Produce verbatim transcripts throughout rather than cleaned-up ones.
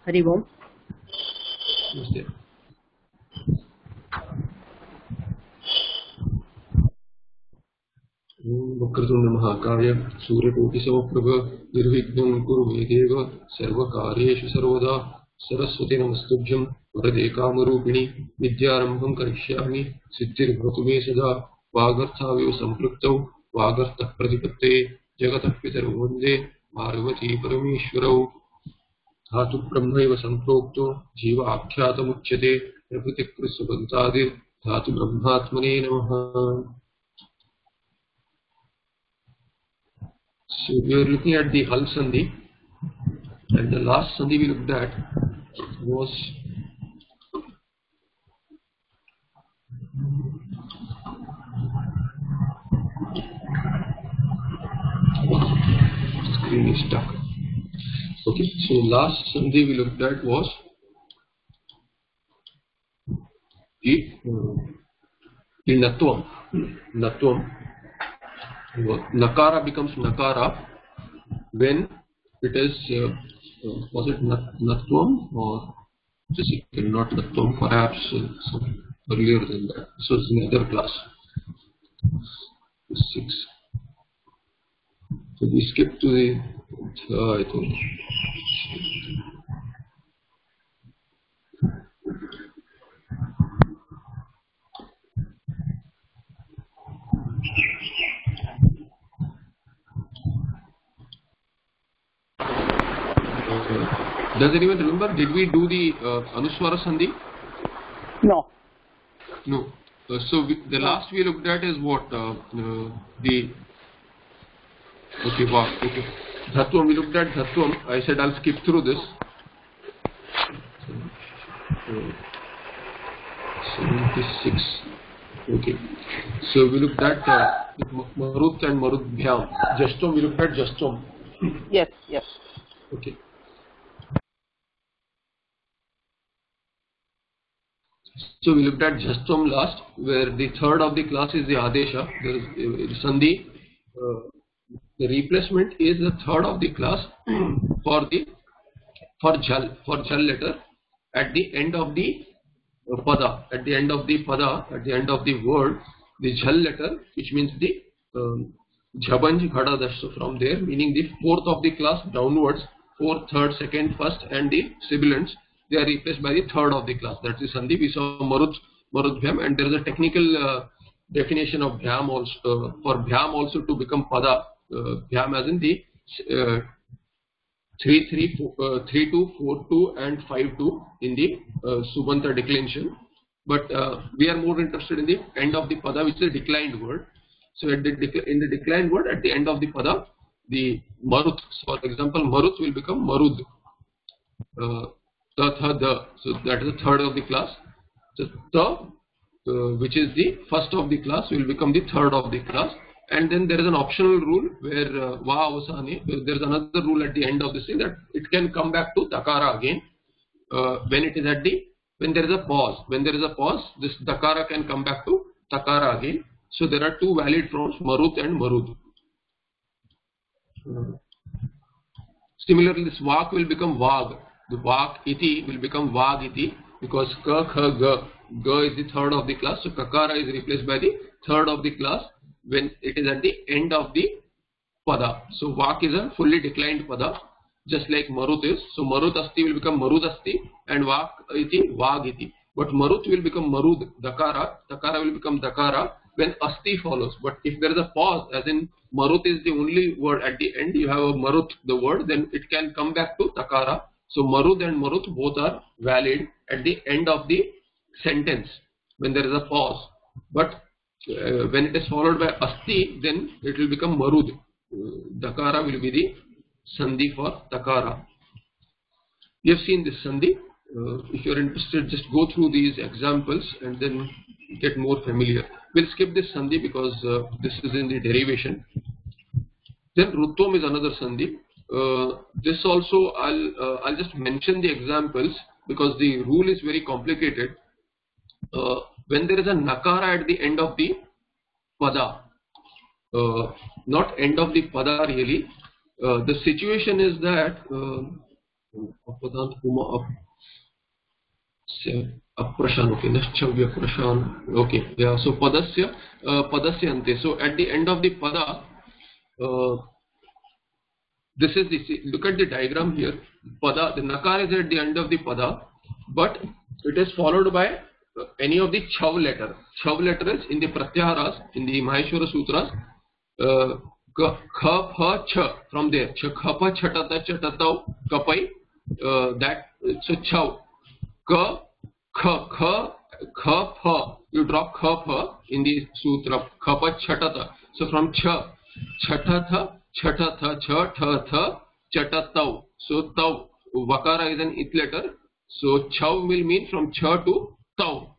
Hari Om. Namaste. Vakratunda महाकाय सूर्यकोटि समप्रभ निर्विघ्नं कुरु मे देव सर्वकार्येषु सर्वदा सरस्वती नमस्तुभ्यं वरदे कामरूपिणि विद्यारम्भं करिष्यामि सिद्धिर्भवतु मे सदा वागर्थाविव सम्पृक्तौ वागर्थः प्रतिपत्तये जगतः पितरौ वन्दे पार्वती परमेश्वरौ धातु ब्रह्मैव सम्प्रोक्तो जीव आख्यातमुच्यते प्रकृतिकृत्स्वपन्तादिर् धातु ब्रह्मात्मने नमः. So we are looking at the Hal Sandhi, and the last Sandhi we looked at was screen is stuck. Okay, so last Sandhi we looked at was the uh, the Natvam. Natvam. Nakara becomes Nakara when it is uh, uh, was it nat, Natvam or just not Natvam, perhaps uh, some earlier than that. This was in another class. Six. So we skip to the third, I think. Does anyone remember? Did we do the uh, Anuswara Sandhi? No. No. Uh, so we, the last we looked at is what uh, uh, the okay. Wow. Okay. Dhatvam. We looked at Dhatvam. I said I'll skip through this. seventy-six. Okay. So we looked at uh, Marut and Marudbhyam. Jastom. We looked at Jastom. Yes. Yes. Okay. So we looked at Jastom last, where the third of the class is the Adesha. There is uh, Sandhi. Uh, the replacement is the third of the class for the for Jal for Jal letter at the end of the uh, Pada. At the end of the Pada, at the end of the word, the Jal letter, which means the um, Jhabanj Ghada Dash. So from there, meaning the fourth of the class downwards, fourth, third, second, first, and the sibilants, they are replaced by the third of the class. That's the Sandhi. We saw Marut, Marudbhyam, and there is a technical uh, definition of Bhyam also, uh, for Bhyam also to become Pada. Uh, Bhyam as in the uh, three, three, four, uh, three, two, four, two, and five, two in the uh, Subanta declension. But uh, we are more interested in the end of the Pada, which is a declined word. So at the in the declined word, at the end of the Pada, the Marut, so for example, Marut will become Marud. Uh, The, the, the, so that is the third of the class. So the, uh, which is the first of the class, will become the third of the class. And then there is an optional rule where uh, va avasane, there is another rule at the end of this thing that it can come back to takara again uh, when it is at the when there is a pause. When there is a pause, this takara can come back to takara again. So there are two valid forms, marut and marud. Uh, similarly, this vak will become vag. The vak iti will become vag iti because ka, kha, ga. Ga is the third of the class. So kakara is replaced by the third of the class when it is at the end of the pada. So vak is a fully declined pada, just like marut is. So marut asti will become marud asti and vak iti vag iti. But marut will become marud, dakara. Dakara will become dakara when asti follows. But if there is a pause, as in marut is the only word at the end, you have a marut, the word, then it can come back to takara. So marud and marut both are valid at the end of the sentence when there is a pause. But uh, when it is followed by asti, then it will become marud. Uh, dakara will be the sandhi for takara. We have seen this sandhi. Uh, if you are interested, just go through these examples and then get more familiar. We'll skip this sandhi because uh, this is in the derivation. Then ruttom is another sandhi. Uh, this also I'll uh, I'll just mention the examples because the rule is very complicated. Uh, when there is a nakara at the end of the pada, uh, not end of the pada really, uh, the situation is that uh, Apadant Puma up. Aprashan, okay, Naschavya Prashan, okay, yeah, so Padasya, uh, Padasya Ante. So at the end of the Pada, uh, this is the, look at the diagram here. Pada, the Nakara is at the end of the Pada, but it is followed by uh, any of the Chav letter. Chav letter is in the Pratyaharas, in the Maheshwara Sutras, uh, Kha, Pha, Cha, from there, Cha, Kha, Pa, Chatata, Chatatau, Kapai, uh, that, so Chav. Ka, kha, kha, kha, pha. You drop kha, pha in the sutra. Kha, pa, chatata. So from cha, chatatha, chatatha, cha, tha, tha, chatatau. So tau, vakara is an it letter. So chav will mean from cha to tau.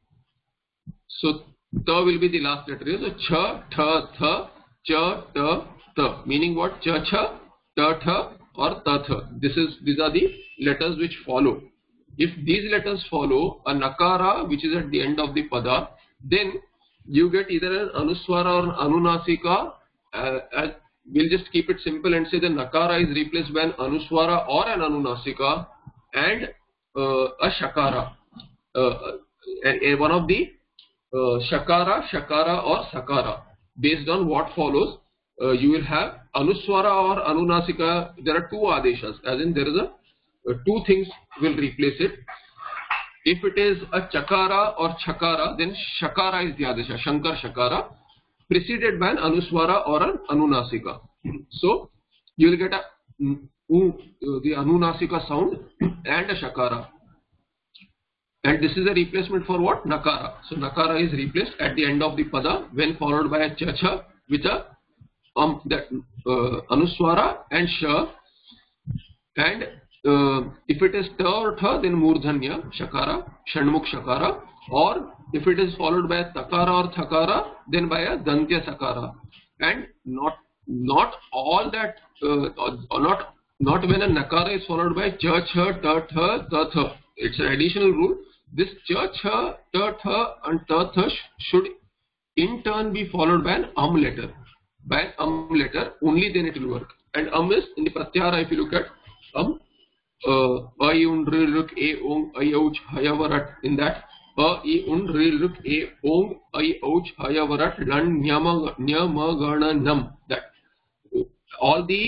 So ta will be the last letter. So cha, tha, tha, cha, ta, ta. Meaning what? Cha, cha, ta, tha, or ta, tha. This is, these are the letters which follow. If these letters follow a nakara which is at the end of the pada, then you get either an anuswara or an anunasika. Uh, as we'll just keep it simple and say the nakara is replaced by an anuswara or an anunasika and uh, a shakara. Uh, and one of the uh, shakara, shakara or sakara. Based on what follows, uh, you will have anuswara or anunasika. There are two adeshas, as in there is a Uh, two things will replace it. If it is a chakara or chakara, then shakara is the adesha, shankar shakara, preceded by an anuswara or an anunasika. So you will get a uh, the anunasika sound and a shakara, and this is a replacement for what? Nakara. So nakara is replaced at the end of the pada when followed by a chacha with a um that uh, anuswara and sha, and Uh, if it is ta or tha, then murdhanya shakara, shanmukh shakara, or if it is followed by a takara or thakara, then by a dantya sakara. And not not all that uh, or not not when a nakara is followed by cha, cha, ta, tha, ta, tha. It's an additional rule. This cha, cha, ta, tha, and ta, tha should in turn be followed by an am letter. By an am letter, only then it will work. And am is in the pratyahara. If you look at am. Uh, a I un re ruk a ong I ouch hayavarat. In that a I un re ruk a ong I ouch hayavarat lan nyama nyama gana nam. That all the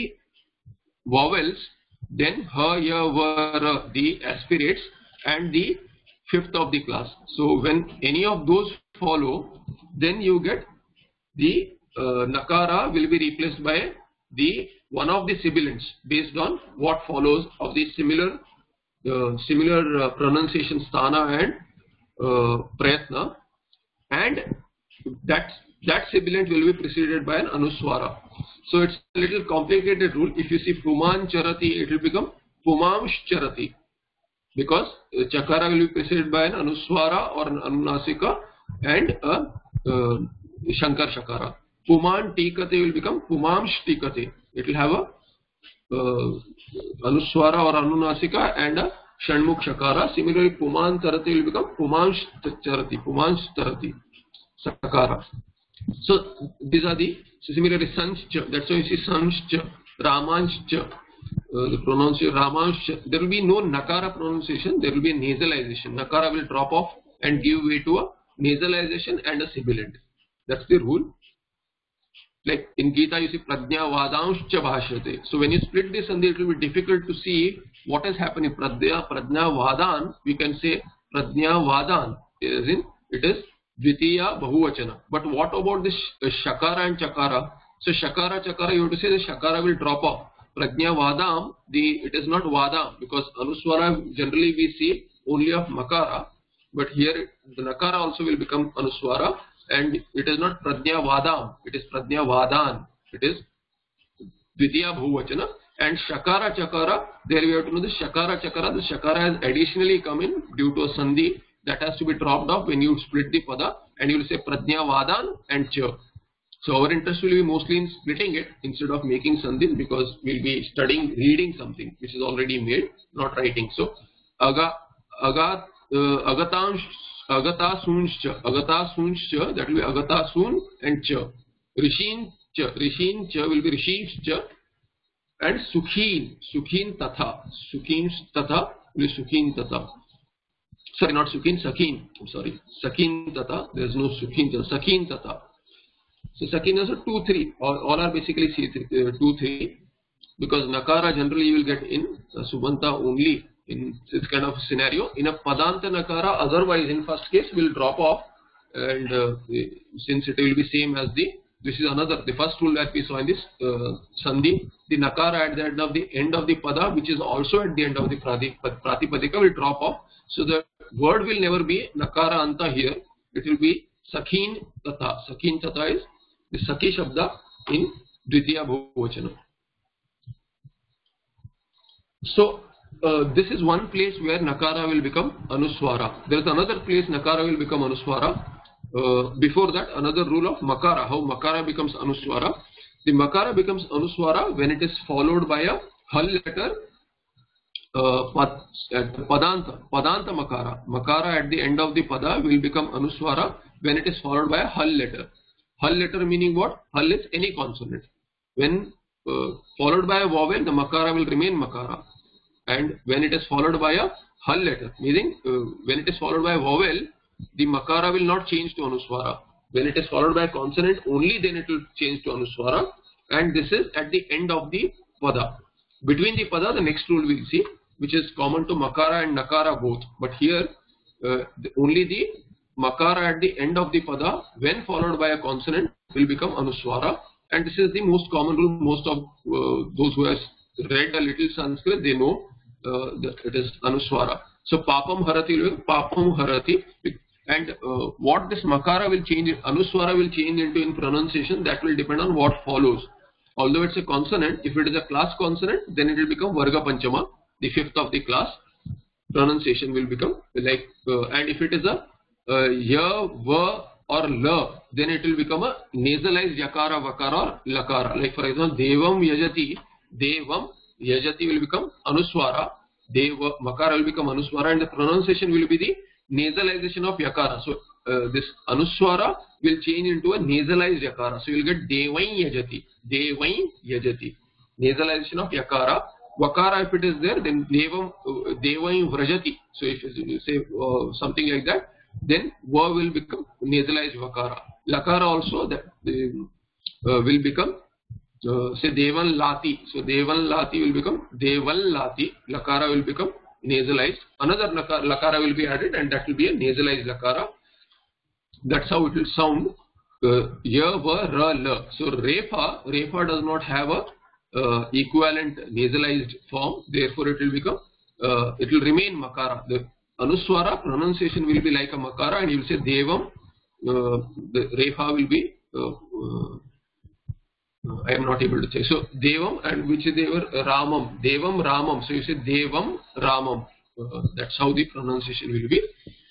vowels, then ha ya vara, the aspirates, and the fifth of the class. So when any of those follow, then you get the uh, nakara will be replaced by the one of the sibilants based on what follows of the similar uh, similar uh, pronunciation sthana and uh, prayatna, and that that sibilant will be preceded by an anuswara. So it's a little complicated rule. If you see puman charati, it will become pumamsh charati, because uh, chakara will be preceded by an anuswara or an anunasika and a uh, shankar shakara. Puman tikate will become pumamsh tikate. It will have a uh, anuswara or anunasika and a shanmukh shakara. Similarly, puman tarati will become pumansh charati, pumansh tarati sakara. So these are the, so similarly sancha, that's why you see sancha, ramancha, uh, the pronunciation ramancha. There will be no nakara pronunciation, there will be a nasalization. Nakara will drop off and give way to a nasalization and a sibilant. That's the rule. Like in Gita, you see Pradnya Vadanshcha Bhashyate. So when you split this sandhi, it will be difficult to see what is happening. Pradnya, Pradnya Vadan, we can say Pradnya Vadan, as in it is Dvitiya Bahuvachana. But what about this Shakara and Chakara? So Shakara, Chakara, you have to say the Shakara will drop off. Pradnya Vadam, the, it is not Vadam, because Anuswara generally we see only of Makara, but here the Nakara also will become Anuswara. And it is not Pradnya Vadam, it is Pradnya Vadan, it is Dvitiya Bhuvachana. And Shakara Chakara, there we have to know the Shakara Chakara, the Shakara has additionally come in due to a sandhi that has to be dropped off when you split the pada, and you will say Pradnya Vadan and Cha. So our interest will be mostly in splitting it instead of making sandhi, because we will be studying, reading something which is already made, not writing. So Aga, Aga, uh, Agatansh, Agata Suncha, Agata Suncha, that will be Agata Sun and Cha. Rishin Cha, Rishin Cha will be Rishin Cha, and Sukhin, Sukhin Tatha, Sukhin Tatha, will be Sukhin Tatha. Sorry, not Sukhin, Sakin. I'm sorry, Sakin Tatha. There is no Sukhin Tatha, Sakin Tatha. So Sakin is a two three. All, all are basically C three, uh, two three, because Nakara generally you will get in uh, Subanta only in this kind of scenario. In a Padanta Nakara, otherwise in first case will drop off, and uh, since it will be same as the, this is another, the first rule that we saw in this uh, Sandhi, the Nakara at the end of the end of the Pada, which is also at the end of the Pratipadika, will drop off. So the word will never be Nakara Anta here. It will be Sakhin Tatha. Sakhin Tatha is the Saki Shabda in Dvitiya Bhuvachana. So uh, this is one place where Nakara will become Anuswara. There is another place Nakara will become Anuswara. Uh, before that, another rule of Makara, how Makara becomes Anuswara. The Makara becomes Anuswara when it is followed by a Hal letter, uh, pad, uh, Padanta, Padanta Makara. Makara at the end of the Pada will become Anuswara when it is followed by a Hal letter. Hal letter meaning what? Hal is any consonant. When uh, followed by a vowel, the Makara will remain Makara. And when it is followed by a Hal letter, meaning uh, when it is followed by a vowel, the Makara will not change to Anuswara. When it is followed by a consonant, only then it will change to Anuswara. And this is at the end of the Pada. Between the Pada, the next rule we will see, which is common to Makara and Nakara both. But here, uh, the, only the Makara at the end of the Pada, when followed by a consonant, will become Anuswara. And this is the most common rule. Most of uh, those who have read a little Sanskrit, they know uh, that it is Anuswara. So Papam Harati, Papam Harati. And uh, what this Makara will change, Anuswara will change into in pronunciation, that will depend on what follows. Although it's a consonant, if it is a class consonant, then it will become Varga Panchama, the fifth of the class. Pronunciation will become like, uh, and if it is a uh, Ya, Va or La, then it will become a nasalized Yakara, Vakara or Lakara. Like for example, Devam Yajati, Devam Yajati will become Anuswara, Deva, Makara will become Anuswara, and the pronunciation will be the nasalization of Yakara. So uh, this Anuswara will change into a nasalized Yakara. So you will get Devain Yajati, Devain Yajati, nasalization of Yakara. Vakara, if it is there, then Devam, uh, Devain Vrajati. So if you say uh, something like that, then Va will become nasalized Vakara. Lakara also that uh, will become uh, say Devan Lati. So Devan Lati will become Deval Lati. Lakara will become nasalized. Another Lakara will be added, and that will be a nasalized Lakara. That's how it will sound. Uh, ya, Va, Ra, La. So Refa, Refa does not have a uh, equivalent nasalized form. Therefore, it will become, uh, it will remain Makara. The Anuswara pronunciation will be like a Makara, and you will say Devam. Uh, the Refa will be. Uh, uh, I am not able to say. So Devam, and which is Devar Ramam. Devam Ramam. So you say Devam Ramam. Uh, that's how the pronunciation will be.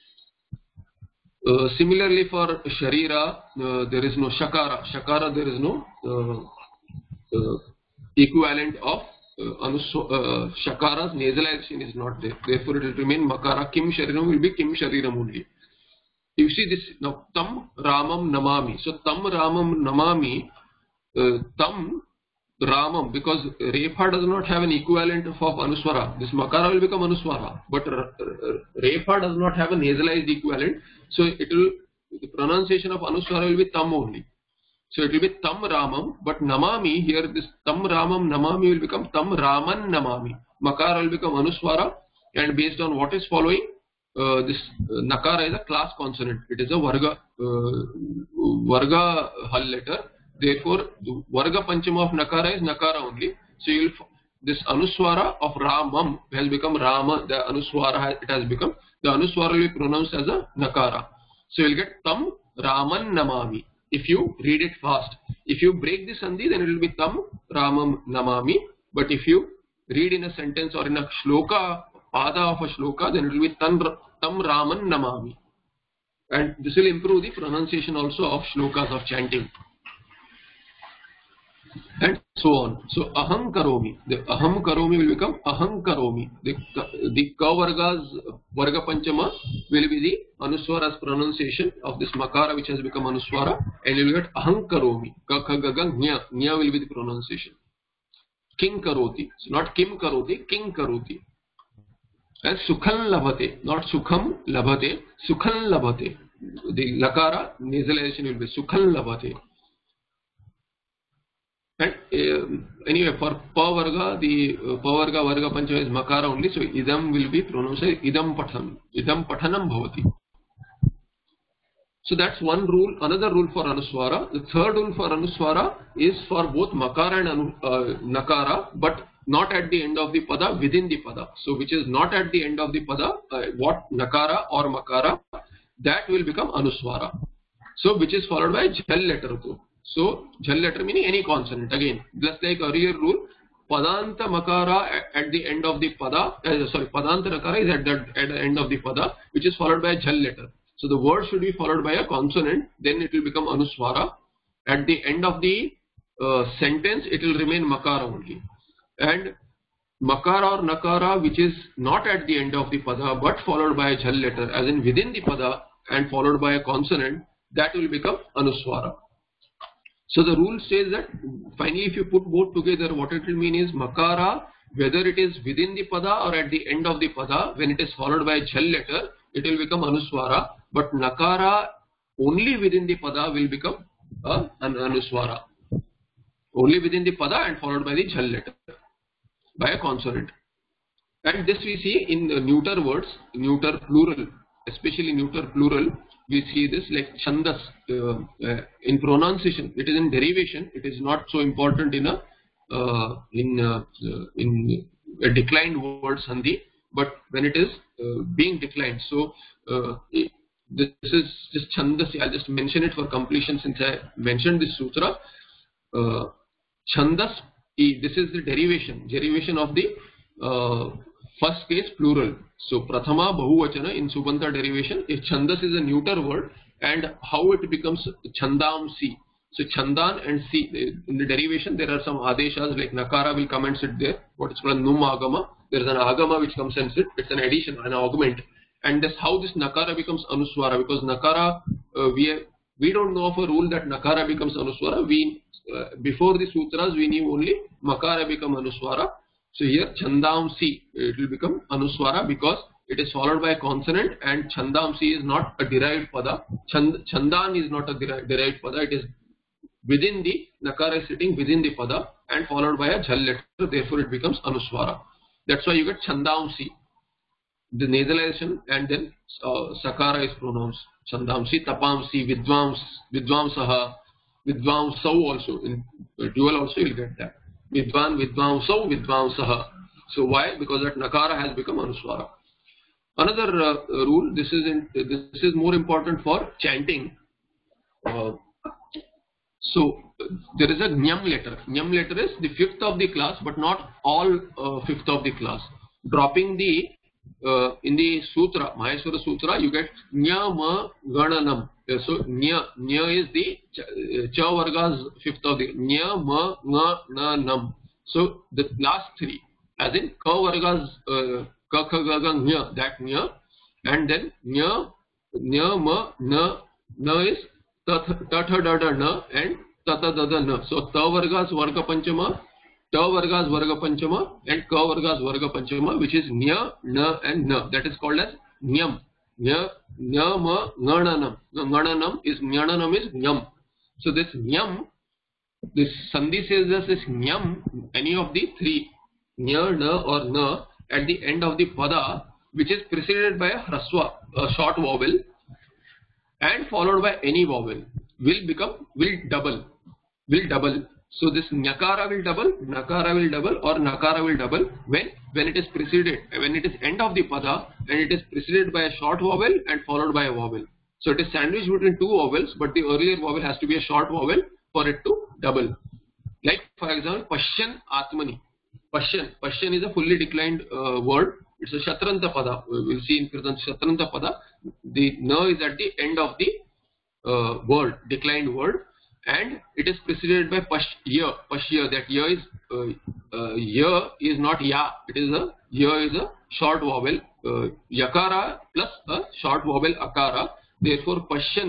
Uh, similarly for Sharira, uh, there is no Shakara. Shakara, there is no uh, uh, equivalent of uh, anus uh, Shakara's nasalization is not there. Therefore it will remain Makara. Kim Shariram will be Kim Shariram only. You see this now, Tam Ramam Namami. So Tam Ramam Namami. Uh, tam Ramam, because Refa does not have an equivalent of Anuswara. This Makara will become Anuswara, but Refa does not have a nasalized equivalent. So it will, the pronunciation of Anuswara will be Tam only. So it will be Tam Ramam, but Namami here, this Tam Ramam Namami will become Tam Raman Namami. Makara will become Anuswara, and based on what is following, uh, this uh, Nakara is a class consonant. It is a Varga uh, Varga Hal letter. Therefore, the Varga Panchama of Nakara is Nakara only. So you'll, this Anuswara of Ramam has become Rama. The Anuswara it has become. The Anuswara will be pronounced as a Nakara. So you'll get Tam Raman Namami. If you read it fast. If you break the Sandhi, then it will be Tam Ramam Namami. But if you read in a sentence or in a shloka, pada of a shloka, then it will be Tam, tam Raman Namami. And this will improve the pronunciation also of shlokas of chanting. And so on. So Aham Karomi. The Aham Karomi will become Aham Karomi. The, the Ka Varga's Varga Panchama will be the Anuswara's pronunciation of this Makara, which has become Anuswara, and you will get Aham Karomi. Ka Ka Gaga Nya. Nya will be the pronunciation. King karoti, so not kim karoti, king karoti. And sukham labhate, not sukham labhate, sukham labhate. The lakara nasalization will be sukham labhate. And uh, anyway, for pa varga, the uh, pa varga varga panchama is makara only, so idam will be pronounced as idam pathanam. Idam pathanam bhavati. So that's one rule. Another rule for anuswara. The third rule for anuswara is for both makara and anu, uh, nakara, but not at the end of the pada, within the pada. So which is not at the end of the pada, uh, what nakara or makara, that will become anuswara. So which is followed by jhal letter too. So jhal letter meaning any consonant. Again, just like earlier rule, padanta makara at the end of the pada, uh, sorry, padanta nakara is at the, at the end of the pada, which is followed by jhal letter. So the word should be followed by a consonant, then it will become anuswara. At the end of the uh, sentence, it will remain makara only. And makara or nakara, which is not at the end of the pada but followed by a jhal letter, as in within the pada and followed by a consonant, that will become anuswara. So the rule says that finally, if you put both together, what it will mean is makara, whether it is within the pada or at the end of the pada, when it is followed by a jhal letter, it will become anuswara. But nakara only within the pada will become uh, an anuswara. Only within the pada and followed by the jhal letter, by a consonant. And this we see in the neuter words, neuter plural, especially neuter plural, we see this like chandas uh, uh, in pronunciation. It is in derivation. It is not so important in a uh, in uh, in a declined word sandhi, but when it is uh, being declined. So uh, it, this is just chandas. I'll just mention it for completion since I mentioned this sutra. Uh, chandas. This is the derivation. Derivation of the uh, first case plural. So prathama bahuvachana in subanta derivation. If chandas is a neuter word, and how it becomes chandamsi. So chandan and si in the derivation there are some adeshas like nakara will come and sit there. What is called num agama. There is an agama which comes and sit. It's an addition, an augment. And that's how this nakara becomes anuswara, because nakara uh, we we don't know of a rule that nakara becomes anuswara. We uh, before the sutras we knew only makara become anuswara. So here chandamsi, it will become anuswara because it is followed by a consonant, and chandamsi is not a derived pada. Chand, chandan is not a derived, derived pada. It is within the nakara is sitting within the pada and followed by a jhal letter. Therefore it becomes anuswara. That's why you get chandamsi, the nasalization, and then uh, sakara is pronounced chandamsi, tapamsi, vidvams, vidvamsaha, vidvamsau also. In uh, dual also you will get that. Vidvan, vidvamsau, vidvamsaha. So why? Because that nakara has become anuswara. Another uh, rule, this is in, this is more important for chanting. Uh, so uh, there is a nyam letter. Nyam letter is the fifth of the class, but not all uh, fifth of the class. Dropping the uh, in the sutra, Maheshwara Sutra, you get nya ma gananam. So nya nya is the cha varga's fifth of the nya ma nga na nam. So the last three, as in ka varga's uh, ka kha ga ga nya, that nya, and then nya nya ma na na is ta tha da da na and ta ta da da na. So ta varga's varga panchama, ta varga's varga panchama, and ka varga's varga panchama, which is nya na and na. That is called as nyam. Nya nya ma ngananam. Ngananam is nyananam is nyam. So this nyam, this sandhi says this is nyam, any of the three, nya, na or na, at the end of the pada, which is preceded by a hraswa, a short vowel, and followed by any vowel, will become, will double, will double. So this nyakara will double, nakara will double, or nakara will double when when it is preceded, when it is end of the pada and it is preceded by a short vowel and followed by a vowel. So it is sandwiched between two vowels, but the earlier vowel has to be a short vowel for it to double. Like for example, Pashyan Atmani. Pashyan. Pashyan is a fully declined uh, word. It's a Shatranta pada. We will see in Kirtan Shatranta pada. The na is at the end of the uh, word, declined word. And it is preceded by pashya. Pashya, that ya is uh, uh, ya is not ya. It is a ya is a short vowel. Uh, yakara plus a short vowel akara. Therefore, pashyan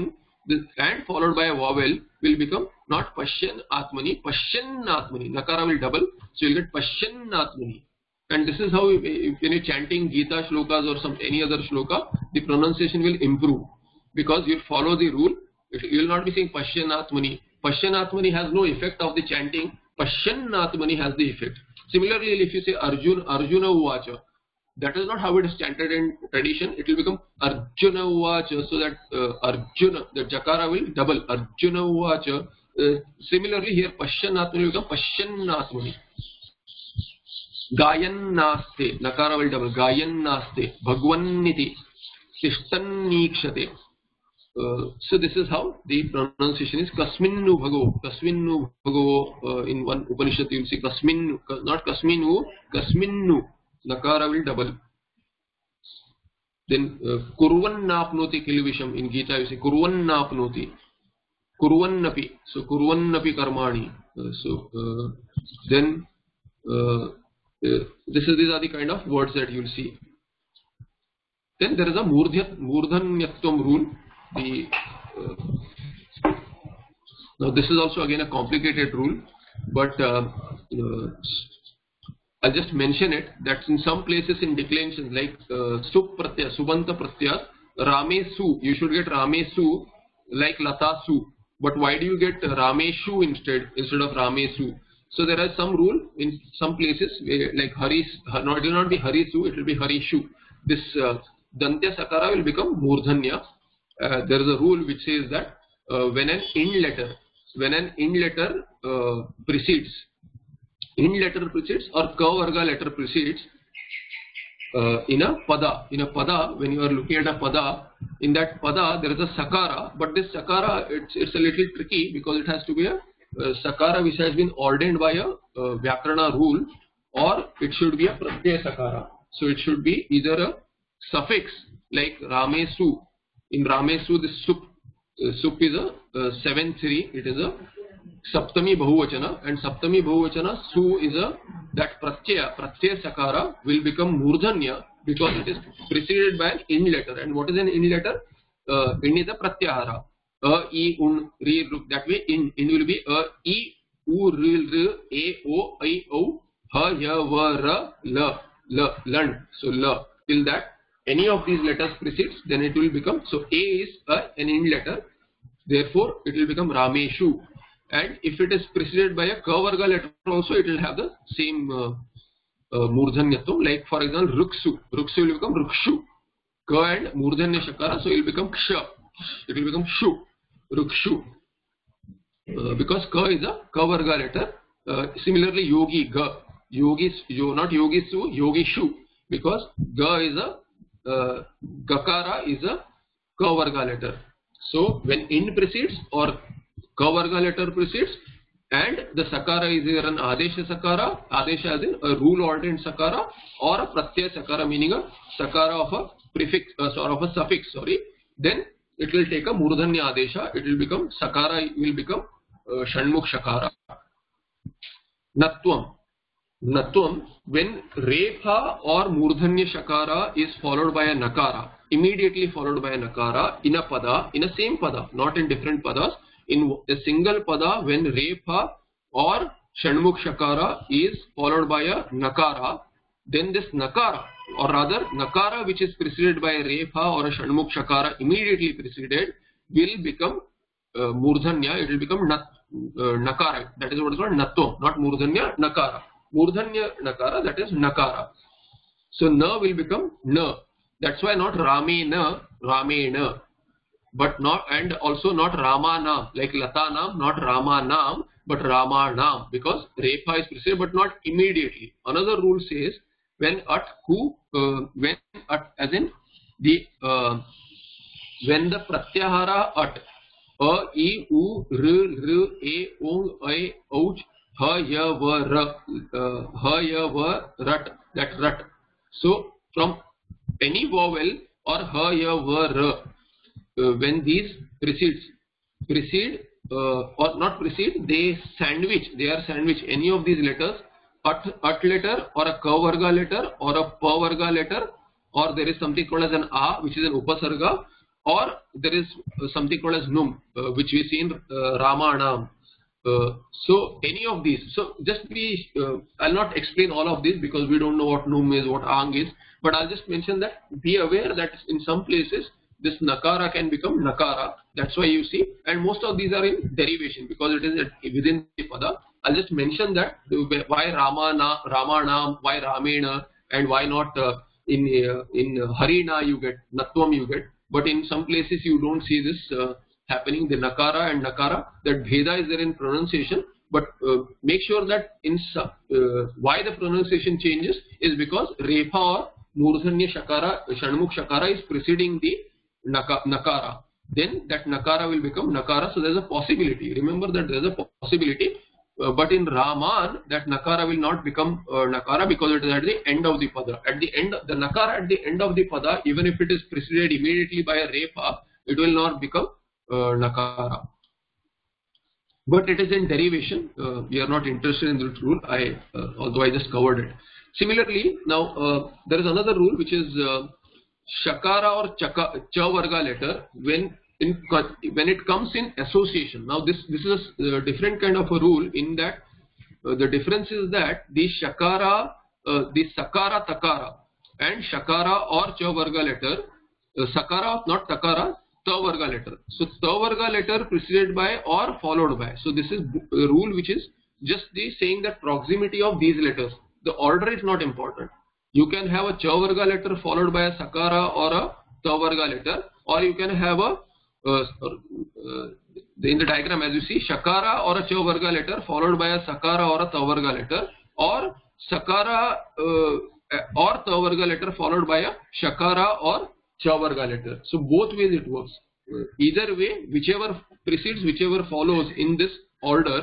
this, and followed by a vowel will become not Pashyan Atmani, Pashyan Atmani. Nakara will double, so you'll get Pashyan Atmani. And this is how, if when you're chanting Gita shlokas or some any other shloka, the pronunciation will improve, because you follow the rule. You will not be saying Pashyan Atmani. Pashyan Atmani has no effect of the chanting. Pashyan Atmani has the effect. Similarly, if you say Arjun, Arjuna Uvacha, that is not how it is chanted in tradition. It will become Arjuna Uvacha, so that uh, Arjuna, the Jakara will double. Arjuna Uvacha. Uh, similarly, here Pashyan Atmani will become Pashyan Atmani. Gayan Naste, Nakara will double. Gayan Naste, Bhagwanniti, Tishtan Nikshate. Uh, so this is how the pronunciation is. Kasminnu Bhago, Kasminnu Bhago. Uh, in one Upanishad you will see Kasminnu, not Kasminu, Kasminnu. Nakara will double. Then uh, Kurvan Napnoti Kilvisham. In Gita you see Kurvan Napnoti, Kurvannapi. So Kurvannapi Karmani. Uh, so uh, then uh, uh, this is these are the kind of words that you will see. Then there is a Murdhanyatvam rule. The, uh, now this is also again a complicated rule, but uh, uh, I'll just mention it, that in some places in declensions like uh, Sup Pratyaya, Subanta Pratyaya, Ramesu, you should get Ramesu like Latasu, but why do you get Rameshu instead instead of Ramesu? So there is some rule in some places where, like Haris, no, it will not be Harisu, it will be Harishu. This uh, Dantya Sakara will become Murdhanya. Uh, there is a rule which says that uh, when an in letter, when an in letter uh, precedes, in letter precedes or ka varga letter precedes uh, in a pada, in a pada, when you are looking at a pada, in that pada there is a sakara, but this sakara it's, it's a little tricky because it has to be a uh, sakara which has been ordained by a uh, Vyakarana rule, or it should be a pratyaya sakara. So it should be either a suffix like Ramesu. In Ramesu, this sup, uh, sup is a uh, seven three, it is a Saptami Bahuvachana, and Saptami Bahuvachana, su is a, that Pratyaya, Pratyaya Sakara will become Murdhanya because it is preceded by an in letter. And what is an in letter? Uh, in is a Pratyahara. A, I, Un, Re, Ru, that way in, in will be A, I, U, R, R, A, O, I, O, Ha, Ya, Va, Ra, La, La, Lan. So La, till that any of these letters precedes, then it will become, so A is a, an in letter, therefore it will become Rameshu. And if it is preceded by a ka varga letter also, it will have the same uh, uh, Murdhanyatvam. Like for example, Ruksu. Ruksu will become Rukshu. Ka and Murdhanya Shakara, so it will become Ksha. It will become Shu. Rukshu. Uh, because Ka is a ka varga letter. Uh, similarly, Yogi, Ga. Yogi, yo, not Yogisu, Yogishu. Because Ga is a Uh, Gakara is a ka varga letter. So when in precedes or ka varga letter precedes, and the sakara is either an adesha sakara, adesha as in a rule ordained sakara, or a pratyaya sakara, meaning a sakara of a prefix, uh, sort of a suffix, sorry, then it will take a murdhanya adesha, it will become sakara, will become uh, shanmukh shakara. Natvam. Natvam, when Repha or Murdhanya Shakara is followed by a Nakara, immediately followed by a Nakara in a Pada, in a same Pada, not in different Padas, in a single Pada, when Repha or Shanmukh Shakara is followed by a Nakara, then this Nakara, or rather Nakara which is preceded by a Repha or a Shanmukh Shakara immediately preceded, will become uh, Murdhanya, it will become nat, uh, Nakara, that is what is called Natvam, not Murdhanya, Nakara. Murdhanya Nakara, that is Nakara. So Na will become Na. That's why not Ramena, Ramena. But not, and also not Ramanam, like Latanam, not Ramanam, but Ramanam, because Repha is preceded but not immediately. Another rule says when at who, uh, when at, as in the, uh, when the Pratyahara at, A, I, U, R, R, A, O, I, Ouch, Ha, Ya, Va, Ra, uh, Ha, Ya, Va, Rat, that Rat. So from any vowel or Ha, Ya, Va, Ra, uh, when these precedes, precede uh, or not precede, they sandwich, they are sandwich any of these letters, at, at letter or a ka varga letter or a pa varga letter, or there is something called as an A which is an upasarga, or there is uh, something called as num, uh, which we see in uh, Ramanam. Uh, so any of these, so just be, uh, I'll not explain all of this because we don't know what num is, what ang is, but I'll just mention that be aware that in some places this nakara can become nakara. That's why you see, and most of these are in derivation because it is within the pada. I'll just mention that why Ramana, Ramanam, why Ramena, and why not uh, in uh, in Harina you get Natvam you get, but in some places you don't see this uh, happening. The nakara and nakara, that bheda is there in pronunciation, but uh, make sure that in uh, why the pronunciation changes is because repa or murdhanya shakara, shanmukh shakara is preceding the naka, nakara. Then that nakara will become nakara. So there's a possibility. Remember that there's a possibility. Uh, but in Raman, that nakara will not become uh, nakara because it is at the end of the pada. At the end, the nakara at the end of the pada, even if it is preceded immediately by a repa, it will not become uh, nakara. But it is in derivation. Uh, we are not interested in this rule. I, uh, although I just covered it. Similarly, now uh, there is another rule which is uh, shakara or chaka, cha varga letter when. In, when it comes in association. Now this this is a uh, different kind of a rule in that uh, the difference is that the shakara, uh, the sakara takara and shakara or cha varga letter, uh, sakara not takara, ta varga letter. So ta varga letter preceded by or followed by. So this is a rule which is just the saying that proximity of these letters. The order is not important. You can have a cha varga letter followed by a sakara or a ta varga letter, or you can have a Uh, uh, in the diagram as you see, shakara or a cha varga letter followed by a sakara or a ta varga letter, or sakara uh, or ta varga letter followed by a shakara or cha varga letter. So both ways it works. Uh, either way, whichever precedes, whichever follows in this order,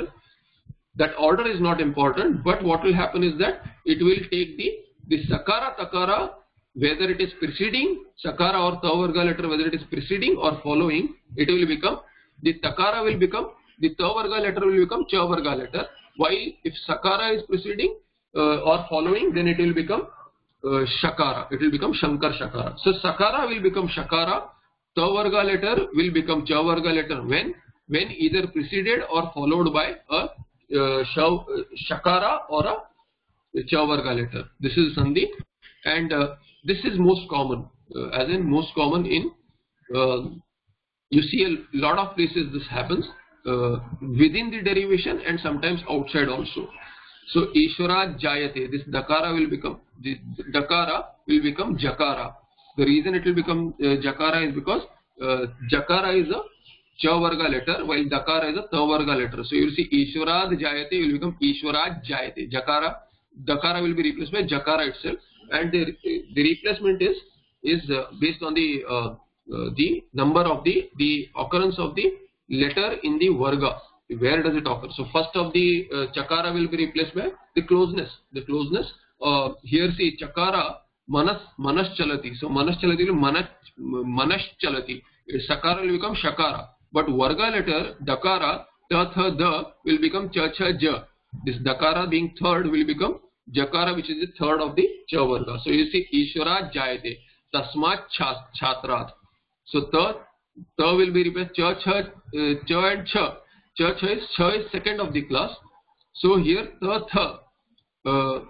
that order is not important, but what will happen is that it will take the the sakara takara, whether it is preceding sakara or ta varga letter, whether it is preceding or following, it will become, the takara will become, the ta varga letter will become cha varga letter, while if sakara is preceding uh, or following, then it will become uh, shakara, it will become shankar shakara. So sakara will become shakara, ta varga letter will become cha varga letter when when either preceded or followed by a uh, shav, uh, shakara or a cha varga letter. This is sandhi, and uh, this is most common, uh, as in most common in, uh, you see a lot of places this happens uh, within the derivation and sometimes outside also. So Ishvara Jayate, this Dakara will become, the Dakara will become Jakara. The reason it will become uh, Jakara is because uh, Jakara is a cha varga letter while Dakara is a ta varga letter. So you will see Ishvara Jayate will become Ishvara Jayate. Jakara, Dakara will be replaced by Jakara itself. And the, the replacement is is uh, based on the uh, uh, the number of the the occurrence of the letter in the varga. Where does it occur? So first of the uh, chakara will be replaced by the closeness. The closeness. Uh, here see chakara manas manas chalati. So manas chalati will manas manas chalati. Sakara will become shakara. But varga letter dakara ta tha da will become cha cha ja. This dakara being third will become Jakara, which is the third of the cha varga. So you see Ishvara Jayate, Tasmat Chatrat. So ta, ta will be replaced cha cha uh, cha and cha. Cha cha is cha is second of the class. So here ta tha uh, uh,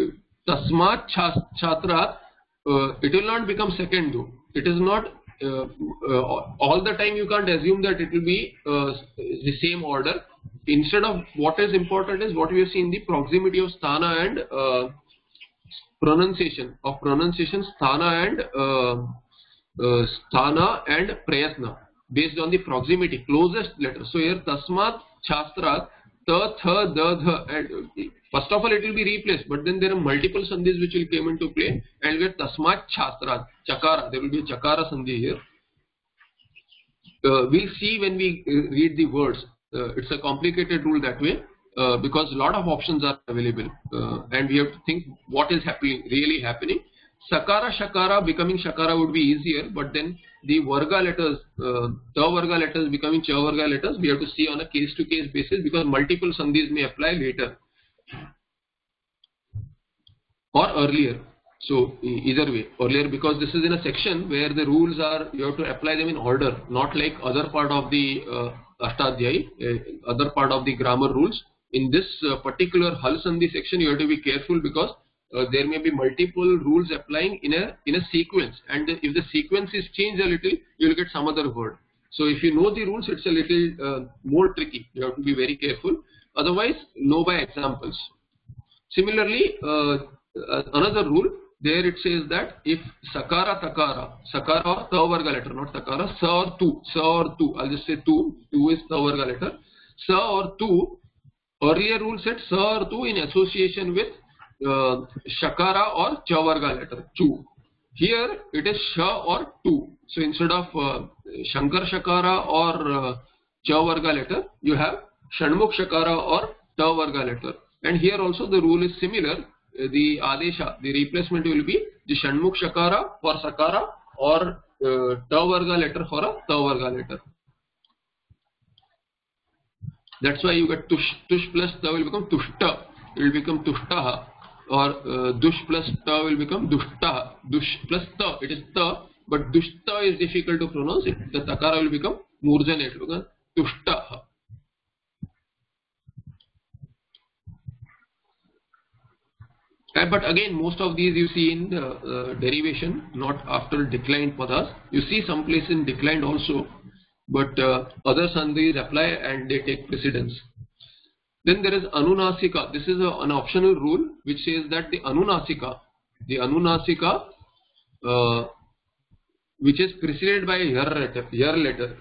Tasmat Chatrat. Uh, it will not become second though. It is not uh, uh, all the time. You can't assume that it will be uh, the same order. Instead of what is important is what we have seen, the proximity of sthana and uh, pronunciation of pronunciation sthana and uh, uh, sthana and prayatna based on the proximity, closest letter. So here tasmat shastrat ta tha da dha, and first of all it will be replaced, but then there are multiple sandhis which will come into play, and we get tasmat shastrat chakara. There will be a chakara sandhi here. Uh, we'll see when we uh, read the words. Uh, it's a complicated rule that way uh, because a lot of options are available uh, and we have to think what is happening, really happening. Sakara Shakara becoming Shakara would be easier, but then the Varga letters, uh, Ta Varga letters becoming Cha Varga letters, we have to see on a case to case basis because multiple sandhis may apply later or earlier. So either way, earlier, because this is in a section where the rules are, you have to apply them in order, not like other part of the uh, Ashtadhyayi, uh, other part of the grammar rules. In this uh, particular Hal Sandhi section, you have to be careful because uh, there may be multiple rules applying in a in a sequence, and if the sequence is changed a little, you will get some other word. So if you know the rules, it's a little uh, more tricky. You have to be very careful. Otherwise, know by examples. Similarly, uh, another rule, there it says that if sakara takara, sakara or ta varga letter, not takara, sa or tu, sa or tu, I'll just say tu, tu is ta varga letter, sa or tu, earlier rule said sa or tu in association with uh, shakara or cha varga letter, chu. Here it is sha or tu. So instead of uh, shankar shakara or uh, cha varga letter, you have shanmukh shakara or ta varga letter. And here also the rule is similar. The adesha, the replacement will be the shanmukh shakara for sakara or uh, ta varga letter for a ta varga letter. That's why you get tush. Tush plus ta will become tushta. It will become tushtaha. Or uh, dush plus ta will become dushtaha. Dush plus ta, it is ta, but dushta is difficult to pronounce. It, the takara will become murjana. It will become tushtaha. But again, most of these you see in uh, uh, derivation, not after declined padas. You see some place in declined also, but uh, other sandhis apply and they take precedence. Then there is anunasika. This is a, an optional rule which says that the anunasika, the anunasika, uh, which is preceded by a yar letter, yar letter.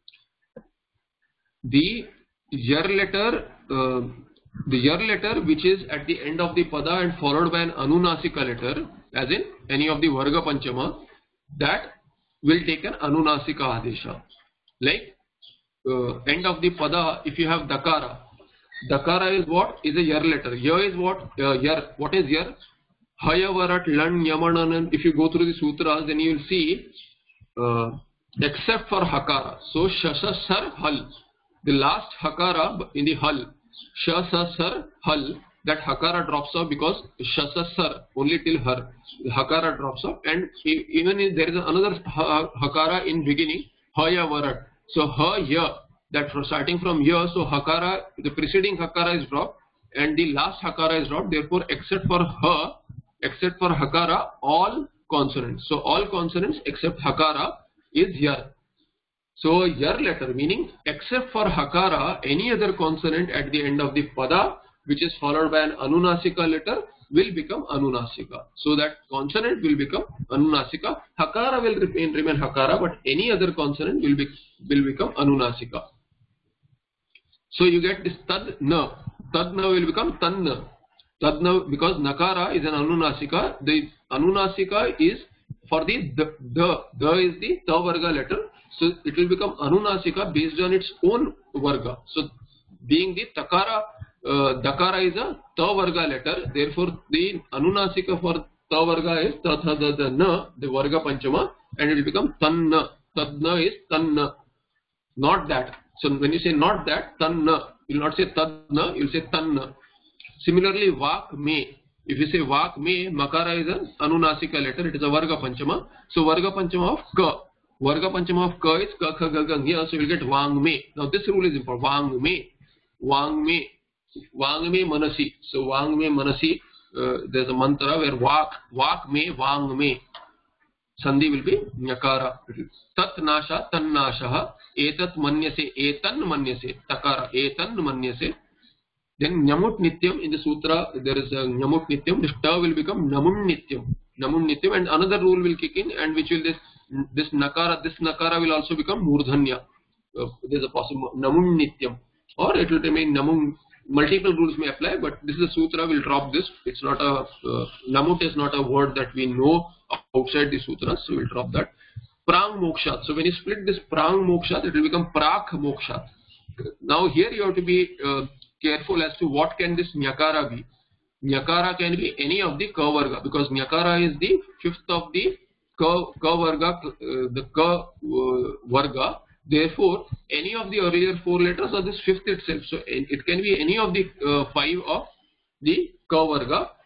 The yar letter. Uh, The yar letter which is at the end of the pada and followed by an anunasika letter, as in any of the varga panchama, that will take an anunasika adesha. Like uh, end of the pada, if you have dakara, dakara is what? Is a yar letter. Ya is what? Uh, yar. What is yar? Haya varat lan yamananan. If you go through the sutras, then you will see uh, except for hakara. So shasa sar hal. The last hakara in the hal. Shasa sar hal, that hakara drops off because shasa sar only till her, hakara drops off, and even if there is another hakara in beginning, haya varat. So ha ya, that starting from ya, so hakara, the preceding hakara is dropped and the last hakara is dropped. Therefore, except for ha, except for hakara, all consonants. So all consonants except hakara is yar. So yar letter, meaning except for hakara, any other consonant at the end of the pada which is followed by an anunasika letter will become anunasika. So that consonant will become anunasika. Hakara will remain, remain hakara, but any other consonant will be will become anunasika. So you get this tad na. Tad na will become tan na. Tad na, because nakara is an anunasika. The anunasika is for the the the, the is the ta varga letter. So it will become anunasika based on its own varga. So being the takara, uh, dakara is a ta varga letter. Therefore the anunasika for ta varga is ta tha da da na, the varga panchama, and it will become tanna. Tadna is tanna. Not that. So when you say not that, tanna, you will not say tadna, you will say tanna. Similarly, vak me. If you say vak me, makara is an anunasika letter. It is a varga panchama. So varga panchama of ka. Varga panchama of ka is ka kha ga ga here, so you will get vang me. Now this rule is important. Vang me, vang me, vang me manasi. So vang me manasi. Uh, there is a mantra where vak, vak me, vang me. Sandhi will be nyakara. Tat nasha, tan nasha, etat manyase, etan manyase, takara, etan manyase. Then nyamut nityam, in the sutra there is a nyamut nityam. This ta will become namun nityam. Namun nityam, and another rule will kick in, and which will this this nakara, this nakara will also become murdhanya. Uh, there is a possible namun nityam, or it will remain namun. Multiple rules may apply, but this is a sutra. Will drop this. It's not a uh, namut is not a word that we know outside the sutras, so we'll drop that. Prang mokshat. So when you split this prang mokshat, it will become prak mokshat. Now here you have to be uh, careful as to what can this nyakara be. Nyakara can be any of the ka varga, because nyakara is the fifth of the ka, ka varga, uh, the ka uh, varga. Therefore, any of the earlier four letters are this fifth itself. So it can be any of the uh, five of the ka varga.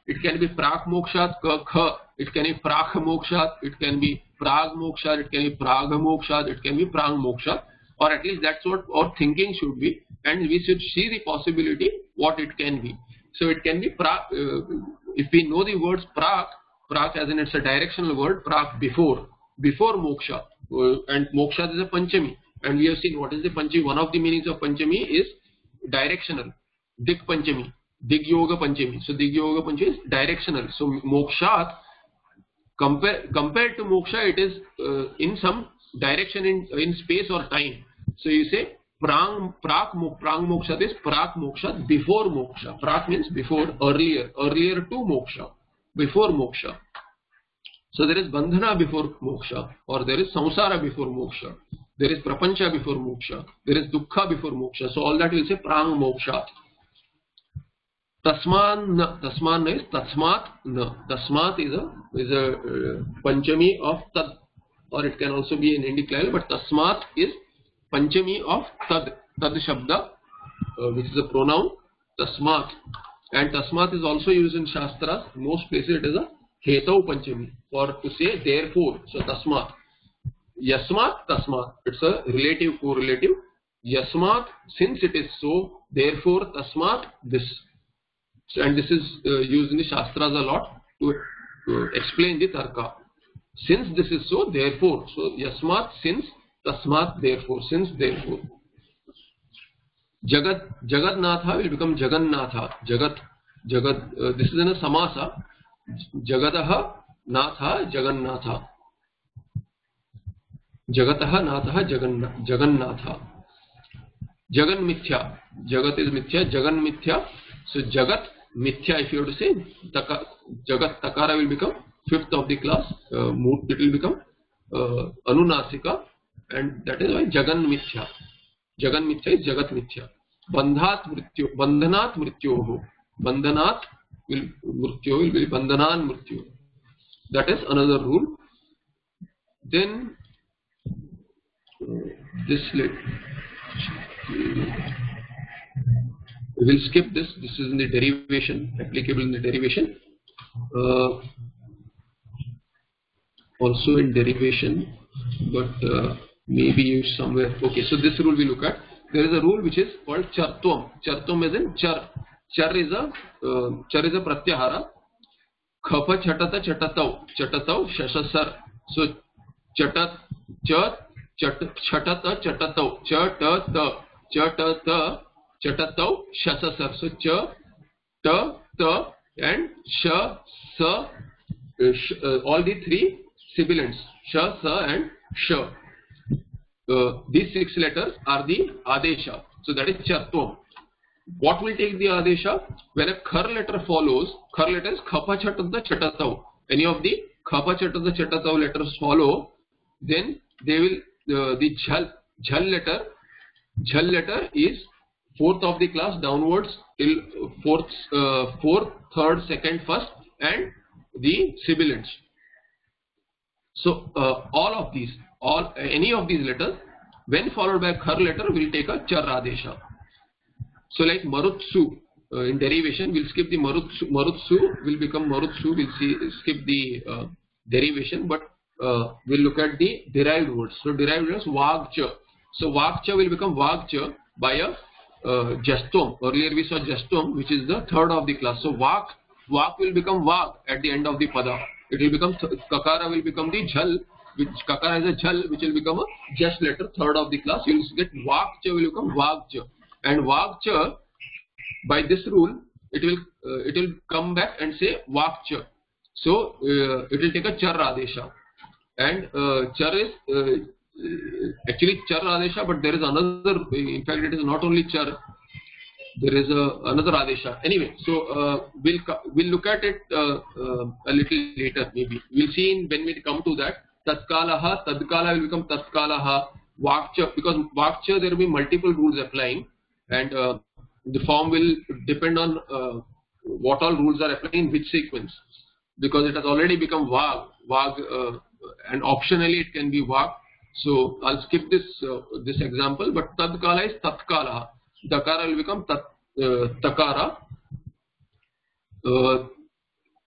it can be prak mokshat, ka kha, it can be prak mokshat, it can be prag mokshat, it can be prag mokshat, it can be prang mokshat, or at least that's what our thinking should be, and we should see the possibility what it can be. So it can be prak, uh, if we know the words prak, prak as in it's a directional word, prak before, before moksha, uh, and moksha is a panchami, and we have seen what is the panchami. One of the meanings of panchami is directional, dik panchami, dig yoga panchami. So dig yoga panchami is directional. So mokshat, compare compared to moksha, it is uh, in some direction in in space or time. So you say prang prak prang moksha is prak moksha, before moksha. Prak means before, earlier, earlier to moksha, before moksha. So there is bandhana before moksha, or there is samsara before moksha, there is prapancha before moksha, there is dukkha before moksha. So all that will say prang moksha. Tasman na, tasman na is tasmat na. Tasmat is a is a uh, panchami of tad, or it can also be an indiclinal, but tasmat is panchami of tad, tad shabda, uh, which is a pronoun, tasmat. And tasmat is also used in shastras. Most places it is a hetau panchami, for to say therefore. So tasmat, yasmat, tasmat, it's a relative correlative. Yasmat, since it is so, therefore tasmat, this. So, and this is uh, used in the shastras a lot to uh, explain the tarka. Since this is so, therefore. So yasmat, since, tasmat, therefore, since, therefore. Jagat, Jagatnatha will become Jagannatha. Jagat, Jagat, uh, this is in a samasa. Jagataha, Natha, Jagannatha. Jagataha, Natha, Jaganna, Jagannatha. Jagan Mithya. Jagat is Mithya, Jagan Mithya. So Jagat Mithya, if you have to say, taka, Jagat Takara will become fifth of the class. Uh, it will become uh, Anunasika, and that is why Jagan Mithya. Jagan Mithya is Jagat Mithya. Bandhat Mrityu, Bandhanat Mrityoho. Bandhanat will Mrityo will be Bandhanan Mrityo. That is another rule. Then uh, this let we'll skip this. This is in the derivation, applicable in the derivation. Uh, also in derivation, but uh, maybe somewhere. Okay, so this rule we look at. There is a rule which is called chartvam. Chartvam is in char. Char is a uh, char is a pratyahara. Khapa chatata chatatau chatatau shashasar. So chatat chat chat chatata chatatau chatata chatata chatatau shasasar. So cha ta ta and sha sa, uh, sh, uh, all the three sibilants, sha sa and sha. Uh, these six letters are the adesha. So that is chartvam. What will take the adesha? When a khar letter follows, khar letter is khapa chatata chatatau. Any of the khapa chatata chatatau letters follow, then they will uh, the jhal jhal letter. Jhal letter is fourth of the class downwards till fourth, uh, fourth, third, second, first, and the sibilants. So uh, all of these, all any of these letters, when followed by a khar letter, will take a char adesha. So like marutsu uh, in derivation, we'll skip the marutsu. Marutsu will become marutsu. We'll see skip the uh, derivation, but uh, we'll look at the derived words. So derived words vagcha. So vagcha will become vagcha by a uh, jastom. Earlier we saw jastom, which is the third of the class. So vak vak will become vag at the end of the pada. It will become kakara will become the jhal, which kakara is a jhal, which will become a just letter, third of the class. You will get vagcha will become vagcha, and vagcha, by this rule, it will uh, it will come back and say vagcha. So uh, it will take a char adesha, and uh, char is uh, actually char adesha, but there is another. In fact, it is not only char. There is a, another adesha. Anyway, so uh, we'll we'll look at it uh, uh, a little later. Maybe we'll see in, when we come to that. Tatkalaha, tadkala will become tatkalaha. Vakcha, because vakcha there will be multiple rules applying, and uh, the form will depend on uh, what all rules are applying in which sequence. Because it has already become vag, vag, uh, and optionally it can be vag. So I'll skip this uh, this example. But tadkala is tatkalaha. Dakara will become tat, uh, takara. Uh,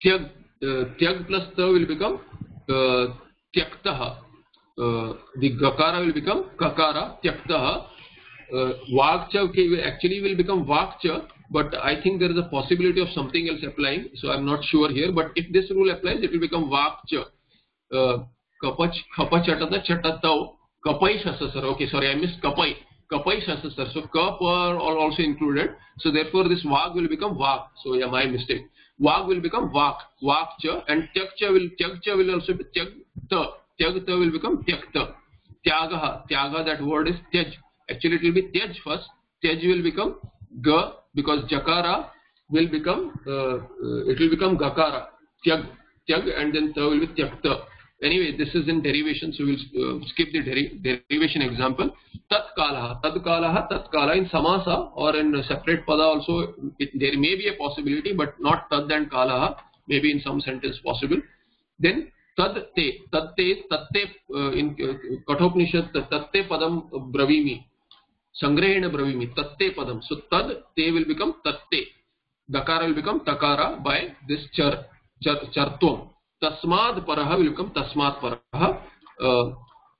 tyag, uh, tyag plus ta will become uh, tyaktaha. Uh, the gakara will become kakara, tyaktaha. Uh, Vakcha okay, actually will become Vakcha, but I think there is a possibility of something else applying, so I'm not sure here. But if this rule applies, it will become Vakcha. Uh, Kapach, Kapachatata, Chatatao, Kapai Shasasar. Okay, sorry, I missed Kapai. Kapai Shasasar. So Kap are also included. So therefore, this Vag will become Vak. So yeah, my mistake. Vag will become Vak, Vakcha, and Tyakcha will Tyakcha will also be Tyakta. Tyagta will become Tyakta. Tyagaha, Tyaga, that word is Tyaj. Actually, it will be Tyaj first. Tyaj will become Ga, because Jakara will become, uh, uh, it will become Gakara. Tyag, Tyag, and then Ta will be Tyakta. Anyway, this is in derivation, so we'll uh, skip the deri derivation example. Tat Kalaha, Tad Kalaha, Tat Kala in Samasa or in a separate Pada also, it, there may be a possibility, but not Tad and Kalaha, maybe in some sentence possible. Then Tad Te, Tad Te, Tatte, uh, in uh, Kathopanishad, Tatte Padam Bravimi. Sangrahena Bravimi, Tatte Padam. So Tad, Te will become Tatte. Dakara will become Takara by this Char, char Chartvam. Tasmad Paraha will become Tasmat Paraha. Uh,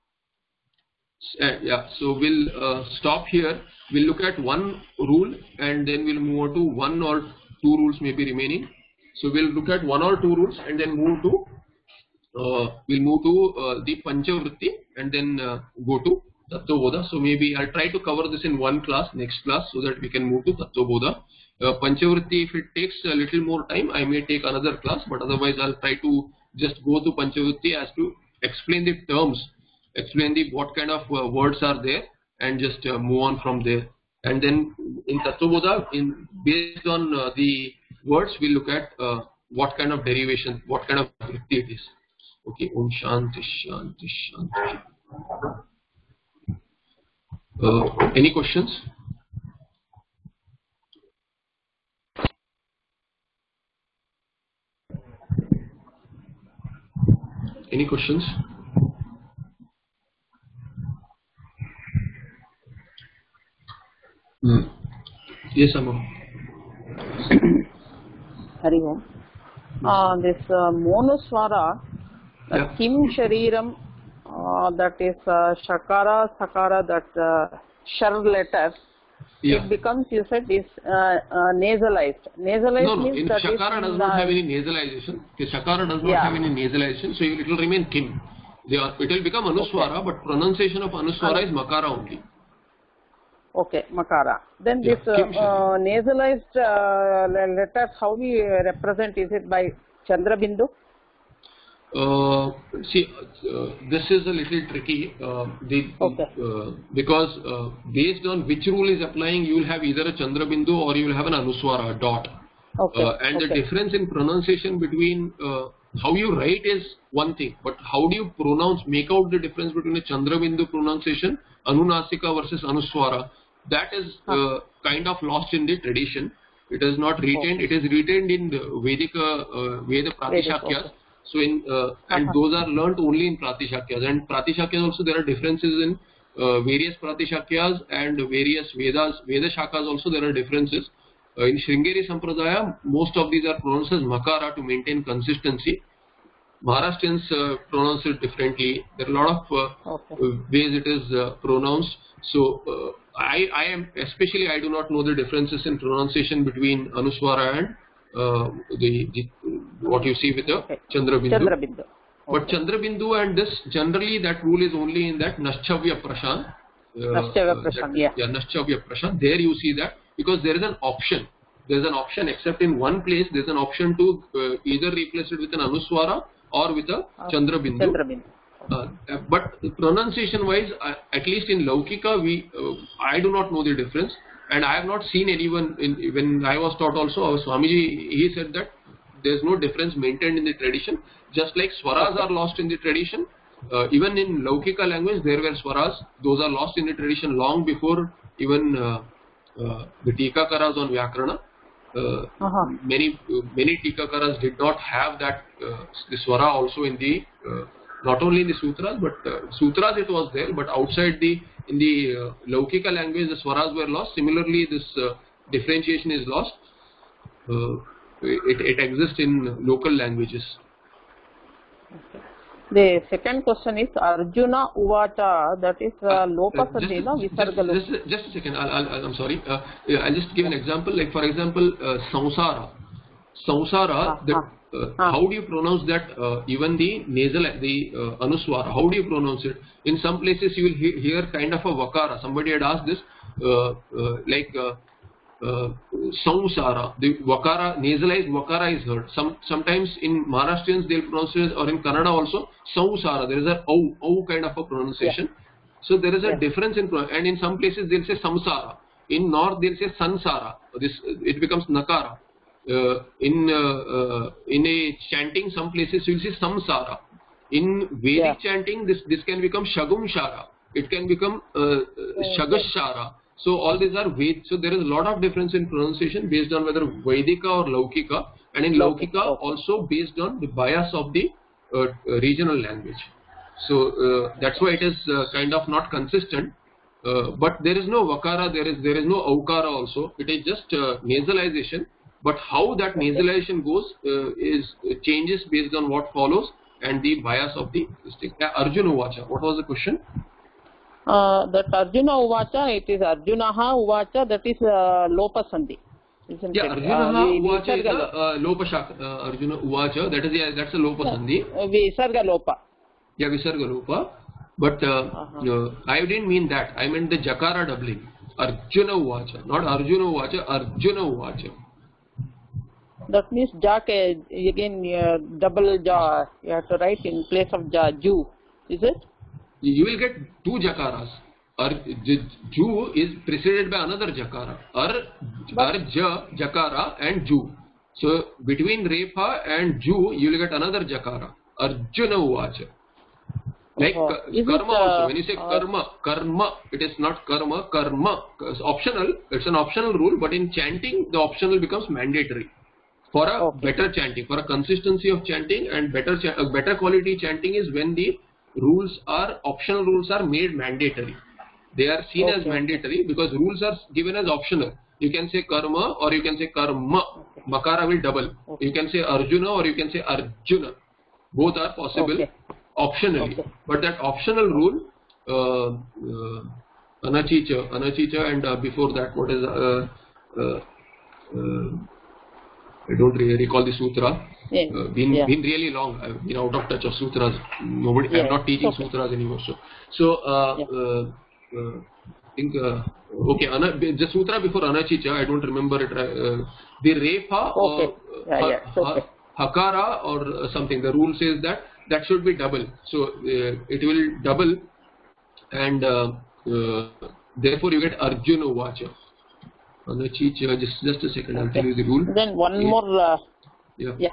yeah, so we'll uh, stop here. We'll look at one rule and then we'll move on to one or two rules maybe remaining. So we'll look at one or two rules and then move to, uh, we'll move to uh, the Panchavritti and then uh, go to Tattvabodha. So maybe I'll try to cover this in one class, next class, so that we can move to Tattvabodha. Uh, Panchavritti, if it takes a little more time, I may take another class, but otherwise I'll try to just go to Panchavritti as to explain the terms, explain the what kind of uh, words are there, and just uh, move on from there. And then in Tattvabodha, in based on uh, the words, we'll look at uh, what kind of derivation, what kind of vritti it is. Okay, Om Shanti Shanti Shanti. Uh, any questions? Any questions? Hmm. Yes, Amma. Hari Om. Uh, this uh, Monuswara, uh, Yeah. Kim Shariram, uh, that is uh, Shakara, Sakara, that uh, Shar letter, Yeah. it becomes, you said, is uh, uh, nasalized. Nasalized No, no, means in that Shakara is does in not the, have any nasalization. The Shakara does not Yeah. have any nasalization, so it will remain Kim. They are, it will become Anuswara, Okay. but pronunciation of Anuswara is Makara only. Okay, Makara. Then Yeah, this uh, Kim Shari. uh, nasalized uh, le- letters, how we represent? Is it by Chandrabindu? Uh, see, uh, this is a little tricky. Uh, the, Okay. uh, because uh, based on which rule is applying, you will have either a Chandrabindu or you will have an Anuswara, a dot. Okay. Uh, and okay. the difference in pronunciation between uh, how you write is one thing, but how do you pronounce, make out the difference between a Chandrabindu pronunciation, Anunasika versus Anuswara, that is uh, kind of lost in the tradition. It is not retained. Okay. It is retained in the Vedika, uh, Veda Pratishakyas. okay. So in uh, and Uh-huh. those are learnt only in Pratishakyas. And Pratishakyas also there are differences in uh, various Pratishakyas and various Vedas, Veda Shakas also there are differences. Uh, in Sringeri Sampradaya, most of these are pronounced as Makara to maintain consistency. Maharashtrians uh, pronounce it differently. There are a lot of uh, Okay. ways it is uh, pronounced. So uh, I, I am especially I do not know the differences in pronunciation between Anuswara and uh, the, the what you see with the Okay. Chandrabindu. Chandrabindu. But Chandrabindu and this generally that rule is only in that Naschavya Prashan. Uh, Naschavya uh, Prashan, that- yeah. Yeah, Naschavya Prashan. There you see that because there is an option. There is an option except in one place there is an option to uh, either replace it with an Anuswara or with a Uh, Chandrabindu. Chandrabindu. Uh, but pronunciation wise, uh, at least in Laukika, we uh, I do not know the difference, and I have not seen anyone. In, when I was taught also, our Swamiji he said that there is no difference maintained in the tradition. Just like swaras are lost in the tradition, uh, even in Laukika language there were swaras. Those are lost in the tradition long before even uh, uh, the Tikakaras on Vyakarana. Uh, Uh-huh. many uh, many Tikakaras did not have that uh, the swara also in the uh, not only in the sutras but uh, sutras it was there, but outside the in the uh, Laukika language the swaras were lost. Similarly, this uh, differentiation is lost. Uh, it, it exists in local languages. The second question is Arjuna Uvacha, that is uh, Lopasandhi, no? Visarga. Just, just, just a second, I'll, I'll, I'm sorry. Uh, yeah, I'll just give an example. Like for example, uh, Samsara. Samsara, Ah, that, ah, uh, ah. how do you pronounce that? Uh, even the nasal, the uh, Anuswara, how do you pronounce it? In some places you will he hear kind of a Vakara. Somebody had asked this, uh, uh, like uh, uh, Samsara, the Vakara, nasalized Vakara is heard. Some, sometimes in Maharashtrians they'll pronounce it, or in Kannada also, Samsara, there is a O, O kind of a pronunciation. Yeah. So there is a yeah. difference in, and in some places they'll say Samsara. In North they'll say Sansara. This, it becomes Nakara. Uh, in uh, uh, in a chanting, some places you will say Samsara. In Vedic yeah. chanting, this this can become Shagumshara. It can become uh, Shagashara. So all these are Ved. So there is a lot of difference in pronunciation based on whether Vedika or Laukika, and in Laukika also based on the bias of the uh, regional language. So uh, that's why it is uh, kind of not consistent. Uh, but there is no Vakara, there is there is no Aukara also. It is just uh, nasalization. But how that nasalization goes uh, is uh, changes based on what follows and the bias of the listing. Uh, Arjuna Uvacha, what was the question? Uh, that Arjuna Uvacha, it is Arjunaha Uvacha, that is uh, Lopasandhi. Isn't yeah, it? Arjunaha uh, Uvacha is a uh, Lopashak, uh, Arjuna Uvacha, that is, yeah, that's a Lopasandhi. Uh, Visarga Lopa. Yeah, Visarga Lopa. But uh, uh-huh. uh, I didn't mean that. I meant the Jakara doubling. Arjuna Uvacha, not Arjuna Uvacha, Arjuna Uvacha. That means ja again uh, double ja you have to write in place of ja ju, is it? You will get two jakaras. Ar, ju is preceded by another jakara. Ar, ar ja jakara and ju. So between repa and ju you will get another jakara. Arjuna Uvacha. Like uh, karma it, uh, also. When you say uh, karma, karma, it is not karma, karma. It's optional. It's an optional rule, but in chanting the optional becomes mandatory. For a okay. better chanting, for a consistency of chanting and better cha uh, better quality chanting is when the rules are, optional rules are made mandatory. They are seen okay. as mandatory because rules are given as optional. You can say karma or you can say karma. Okay. Makara will double. Okay. You can say Arjuna or you can say Arjuna. Both are possible okay. optionally. Okay. But that optional rule, uh, uh, Anachicha, Anachicha and uh, before that, what is uh, uh, uh, I don't really recall the sutra. Yeah. Uh, been yeah. been really long. I've been out of touch of sutras. Nobody. Yeah. I'm not teaching okay. sutras anymore. So, so uh, yeah. uh, uh, I think uh, okay. Ana, the sutra before Anachicha, I don't remember it. Uh, the repa or okay. yeah, ha, yeah. okay. ha, hakara or something. The rule says that that should be double. So uh, it will double, and uh, uh, therefore you get Arjuna Uvacha. Anachicha, just just a second, I'll okay. tell you the rule. Then one yeah. more. Uh, yeah. yeah.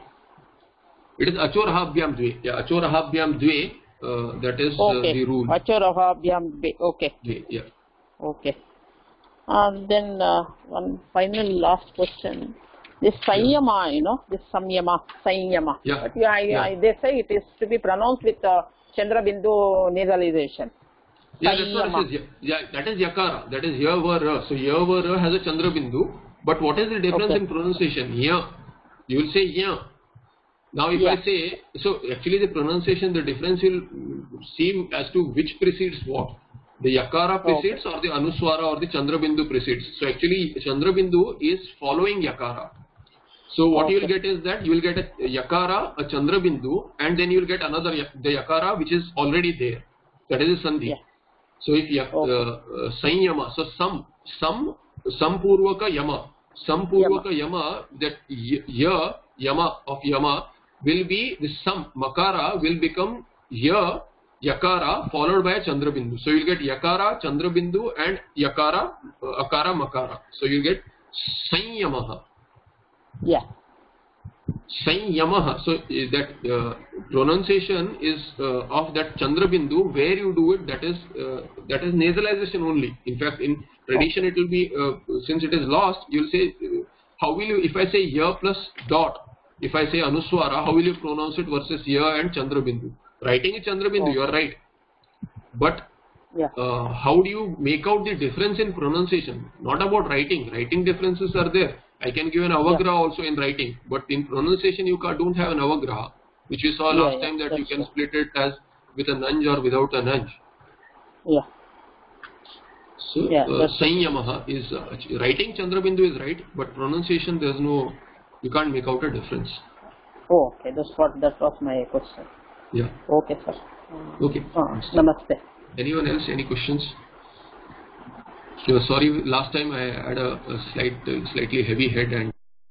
It is Achorahabhyam Dve. Yeah, Achorahabhyam Dve. Uh, that is okay. uh, the rule. Achorahabhyam Dve. Okay. Dve, yeah. Okay. And uh, then uh, one final last question. This Sanyama, yeah. you know, this Samyama, Sanyama. Yeah. But yeah, I, yeah. I, they say it is to be pronounced with uh, Chandrabindu nasalization. Yeah, that's what it is. Yeah, that is Yakara. That is Yavara. So Yavara has a Chandrabindu. But what is the difference okay. in pronunciation? Ya. You will say Ya. Now if yeah. I say, so actually the pronunciation, the difference will seem as to which precedes what. The Yakara precedes okay. or the Anuswara or the Chandrabindu precedes. So actually Chandrabindu is following Yakara. So what okay. you will get is that you will get a Yakara, a Chandrabindu, and then you will get another, the Yakara which is already there. That is a Sandhi. Yeah. So if yak, okay. uh, uh, Sanyama, so some, some, Sampurvaka Yama, Sampurvaka Yama, that Ya, Yama of Yama will be, the Sam, Makara will become Ya, Yakara followed by a Chandrabindu. So you will get Yakara, Chandrabindu and Yakara, uh, Akara, Makara. So you will get Sanyamaha. Yeah. Sanyamaha. So that uh, pronunciation is uh, of that Chandrabindu. Where you do it, that is uh, that is nasalization only. In fact, in tradition it will be uh, since it is lost. You will say uh, how will you, if I say Ya plus dot, if I say Anuswara, how will you pronounce it versus Ya and Chandrabindu? Writing is Chandrabindu. Oh. You are right, but yeah. uh, how do you make out the difference in pronunciation? Not about writing. Writing differences are there. I can give an avagraha yeah. also in writing, but in pronunciation you don't have an avagraha, which we saw last yeah, yeah, time that you can true. split it as with a nunj or without a nunj. Yeah. So yeah, uh, Sanyamaha is uh, writing Chandrabindu is right, but pronunciation there's no, you can't make out a difference. Oh, okay. That's what that was my question. Yeah. Okay, sir. Okay. Uh, namaste. Anyone else? Any questions? So, sorry, last time I had a, a slight, uh, slightly heavy head and